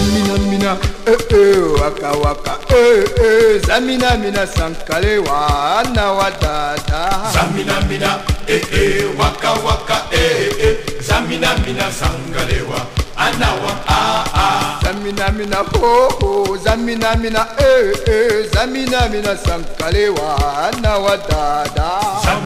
zamina mina waka waka zamina mina sankalewa na wadada zamina mina waka waka zamina mina sankalewa anawa zamina mina ho ho zamina mina zamina mina sankalewa na wadada